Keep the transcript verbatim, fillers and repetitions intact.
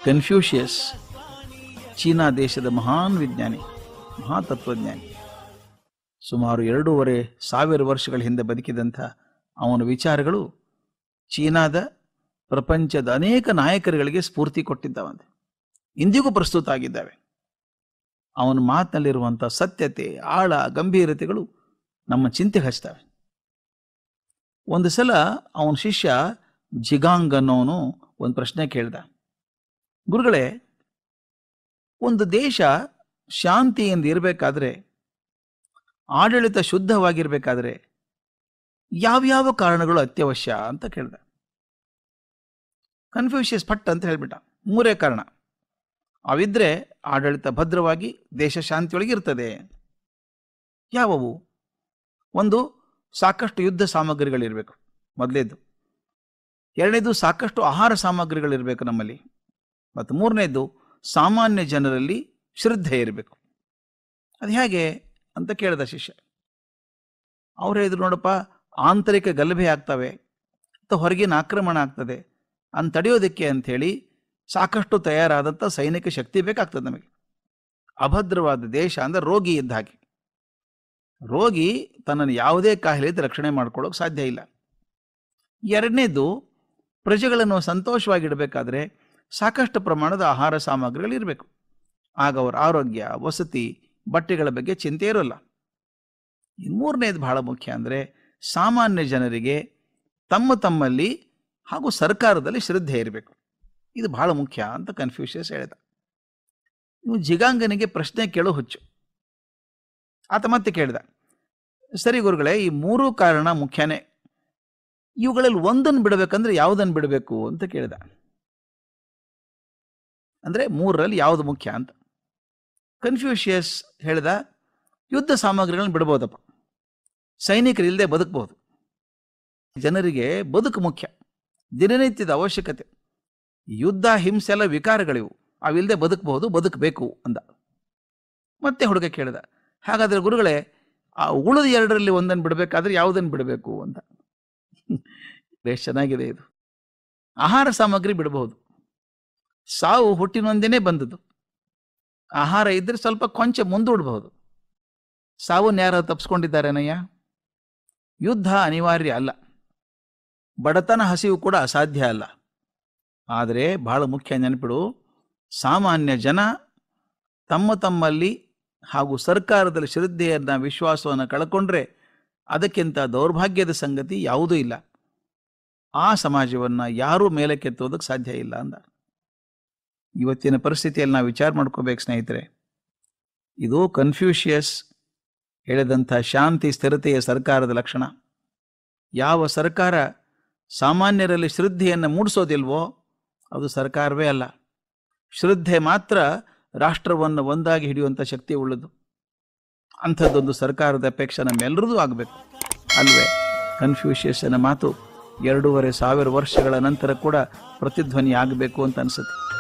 Confucius China ದೇಶದ ಮಹಾನ್ ವಿಜ್ಞಾನಿ, ಮಹಾತತ್ವಜ್ಞಾನಿ. ಸುಮಾರು ಎರಡೂವರೆ ಸಾವಿರ ವರ್ಷಗಳ ಹಿಂದೆ ಬದುಕಿದಂಥ ಅವನ ವಿಚಾರಗಳು ಚೀನಾದ ಪ್ರಪಂಚದ ಅನೇಕ ನಾಯಕರುಗಳಿಗೆ ಸ್ಫೂರ್ತಿ ಕೊಟ್ಟಿದ್ದಾವಂತೆ, ಇಂದಿಗೂ ಪ್ರಸ್ತುತ ಆಗಿದ್ದಾವೆ. ಅವನ ಮಾತಿನಲ್ಲಿರುವಂಥ ಸತ್ಯತೆ, ಆಳ, ಗಂಭೀರತೆಗಳು ನಮ್ಮ ಚಿಂತೆ ಹಚ್ತವೆ. ಒಂದು ಸಲ ಅವನ ಶಿಷ್ಯ ಜಿಗಾಂಗ್ ಅನ್ನೋನು ಒಂದು ಪ್ರಶ್ನೆ ಕೇಳ್ದ, ಗುರುಗಳೇ, ಒಂದು ದೇಶ ಶಾಂತಿಯಿಂದ ಇರಬೇಕಾದ್ರೆ, ಆಡಳಿತ ಶುದ್ಧವಾಗಿರ್ಬೇಕಾದ್ರೆ ಯಾವ್ಯಾವ ಕಾರಣಗಳು ಅತ್ಯವಶ್ಯ ಅಂತ ಕೇಳ್ದ. ಕನ್ಫ್ಯೂಷಿಯಸ್ ಪಟ್ ಅಂತ ಹೇಳ್ಬಿಟ್ಟ, ಮೂರೇ ಕಾರಣ, ಅವಿದ್ರೆ ಆಡಳಿತ ಭದ್ರವಾಗಿ ದೇಶ ಶಾಂತಿಯೊಳಗೆ ಇರ್ತದೆ. ಯಾವುವು? ಒಂದು, ಸಾಕಷ್ಟು ಯುದ್ಧ ಸಾಮಗ್ರಿಗಳಿರಬೇಕು, ಮೊದಲೇದು. ಎರಡನೇದು, ಸಾಕಷ್ಟು ಆಹಾರ ಸಾಮಗ್ರಿಗಳಿರಬೇಕು ನಮ್ಮಲ್ಲಿ. ಮತ್ತು ಮೂರನೇದು, ಸಾಮಾನ್ಯ ಜನರಲ್ಲಿ ಶ್ರದ್ಧೆ ಇರಬೇಕು. ಅದು ಹೇಗೆ ಅಂತ ಕೇಳಿದ ಶಿಷ್ಯ. ಅವ್ರು ಹೇಳಿದ್ರು, ನೋಡಪ್ಪ, ಆಂತರಿಕ ಗಲಭೆ ಆಗ್ತವೆ ಅಥವಾ ಹೊರಗಿನ ಆಕ್ರಮಣ ಆಗ್ತದೆ, ಅಂತ ತಡೆಯೋದಕ್ಕೆ ಅಂಥೇಳಿ ಸಾಕಷ್ಟು ತಯಾರಾದಂಥ ಸೈನಿಕ ಶಕ್ತಿ ಬೇಕಾಗ್ತದೆ ನಮಗೆ. ಅಭದ್ರವಾದ ದೇಶ ಅಂದರೆ ರೋಗಿ ಇದ್ದ ಹಾಗೆ. ರೋಗಿ ತನ್ನನ್ನು ಯಾವುದೇ ಕಾಯಿಲೆಯಿಂದ ರಕ್ಷಣೆ ಮಾಡ್ಕೊಳ್ಳೋಕೆ ಸಾಧ್ಯ ಇಲ್ಲ. ಎರಡನೇದು, ಪ್ರಜೆಗಳನ್ನು ಸಂತೋಷವಾಗಿಡಬೇಕಾದ್ರೆ ಸಾಕಷ್ಟು ಪ್ರಮಾಣದ ಆಹಾರ ಸಾಮಗ್ರಿಗಳಿರಬೇಕು. ಆಗ ಅವರ ಆರೋಗ್ಯ, ವಸತಿ, ಬಟ್ಟೆಗಳ ಬಗ್ಗೆ ಚಿಂತೆ ಇರೋಲ್ಲ. ಇನ್ನು ಮೂರನೇದು ಬಹಳ ಮುಖ್ಯ, ಅಂದರೆ ಸಾಮಾನ್ಯ ಜನರಿಗೆ ತಮ್ಮ ತಮ್ಮಲ್ಲಿ ಹಾಗೂ ಸರ್ಕಾರದಲ್ಲಿ ಶ್ರದ್ಧೆ ಇರಬೇಕು. ಇದು ಬಹಳ ಮುಖ್ಯ ಅಂತ ಕನ್ಫ್ಯೂಷಿಯಸ್ ಹೇಳಿದ. ನೀವು ಜಿಗಾಂಗನಿಗೆ ಪ್ರಶ್ನೆ ಕೇಳೋ ಹುಚ್ಚು. ಆತ ಮತ್ತೆ ಕೇಳಿದ, ಸರಿ ಗುರುಗಳೇ, ಈ ಮೂರೂ ಕಾರಣ ಮುಖ್ಯನೇ, ಇವುಗಳಲ್ಲಿ ಒಂದನ್ನು ಬಿಡಬೇಕಂದ್ರೆ ಯಾವುದನ್ನು ಬಿಡಬೇಕು ಅಂತ ಕೇಳಿದ. ಅಂದರೆ ಮೂರರಲ್ಲಿ ಯಾವುದು ಮುಖ್ಯ ಅಂತ. ಕನ್ಫ್ಯೂಷಿಯಸ್ ಹೇಳಿದ, ಯುದ್ಧ ಸಾಮಗ್ರಿಗಳನ್ನು ಬಿಡ್ಬೋದಪ್ಪ, ಸೈನಿಕರಿಲ್ಲದೆ ಬದುಕಬಹುದು. ಜನರಿಗೆ ಬದುಕು ಮುಖ್ಯ, ದಿನನಿತ್ಯದ ಅವಶ್ಯಕತೆ. ಯುದ್ಧ, ಹಿಂಸೆ ಎಲ್ಲ ವಿಕಾರಗಳಿವು, ಅವಿಲ್ಲದೆ ಬದುಕಬಹುದು, ಬದುಕಬೇಕು ಅಂದ. ಮತ್ತೆ ಹುಡುಗ ಕೇಳಿದ, ಹಾಗಾದರೆ ಗುರುಗಳೇ, ಆ ಉಳಿದ ಎರಡರಲ್ಲಿ ಒಂದನ್ನು ಬಿಡಬೇಕಾದ್ರೆ ಯಾವುದನ್ನು ಬಿಡಬೇಕು ಅಂತ. ಬೇಸ್ ಚೆನ್ನಾಗಿದೆ ಇದು. ಆಹಾರ ಸಾಮಗ್ರಿ ಬಿಡಬಹುದು, ಸಾವು ಹುಟ್ಟಿನೊಂದೇನೆ ಬಂದದ್ದು. ಆಹಾರ ಇದ್ರೆ ಸ್ವಲ್ಪ ಕೊಂಚ ಮುಂದೂಡಬಹುದು. ಸಾವನ್ನು ಯಾರು ತಪ್ಪಿಸ್ಕೊಂಡಿದ್ದಾರೇನಯ್ಯ? ಯುದ್ಧ ಅನಿವಾರ್ಯ ಅಲ್ಲ, ಬಡತನ ಹಸಿವು ಕೂಡ ಅಸಾಧ್ಯ ಅಲ್ಲ. ಆದರೆ ಬಹಳ ಮುಖ್ಯ ನೆನಪಿಡು, ಸಾಮಾನ್ಯ ಜನ ತಮ್ಮ ತಮ್ಮಲ್ಲಿ ಹಾಗೂ ಸರ್ಕಾರದಲ್ಲಿ ಶ್ರದ್ಧೆಯನ್ನು, ವಿಶ್ವಾಸವನ್ನು ಕಳ್ಕೊಂಡ್ರೆ ಅದಕ್ಕಿಂತ ದೌರ್ಭಾಗ್ಯದ ಸಂಗತಿ ಯಾವುದೂ ಇಲ್ಲ. ಆ ಸಮಾಜವನ್ನು ಯಾರೂ ಮೇಲಕ್ಕೆತ್ತೋದಕ್ಕೆ ಸಾಧ್ಯ ಇಲ್ಲ ಅಂದ. ಇವತ್ತಿನ ಪರಿಸ್ಥಿತಿಯಲ್ಲಿ ನಾವು ವಿಚಾರ ಮಾಡ್ಕೋಬೇಕು ಸ್ನೇಹಿತರೆ. ಇದು ಕನ್ಫ್ಯೂಷಿಯಸ್ ಹೇಳಿದಂಥ ಶಾಂತಿ, ಸ್ಥಿರತೆಯ ಸರ್ಕಾರದ ಲಕ್ಷಣ. ಯಾವ ಸರ್ಕಾರ ಸಾಮಾನ್ಯರಲ್ಲಿ ಶ್ರದ್ಧೆಯನ್ನು ಮೂಡಿಸೋದಿಲ್ವೋ ಅದು ಸರ್ಕಾರವೇ ಅಲ್ಲ. ಶ್ರದ್ಧೆ ಮಾತ್ರ ರಾಷ್ಟ್ರವನ್ನು ಒಂದಾಗಿ ಹಿಡಿಯುವಂಥ ಶಕ್ತಿ ಉಳ್ಳದು. ಅಂಥದ್ದೊಂದು ಸರ್ಕಾರದ ಅಪೇಕ್ಷೆ ನಮ್ಮೆಲ್ಲರದ್ದು ಆಗಬೇಕು ಅಲ್ವೇ? ಕನ್ಫ್ಯೂಷಿಯಸ್ನ ಮಾತು ಎರಡೂವರೆ ಸಾವಿರ ವರ್ಷಗಳ ನಂತರ ಕೂಡ ಪ್ರತಿಧ್ವನಿ ಆಗಬೇಕು ಅಂತ ಅನಿಸುತ್ತೆ.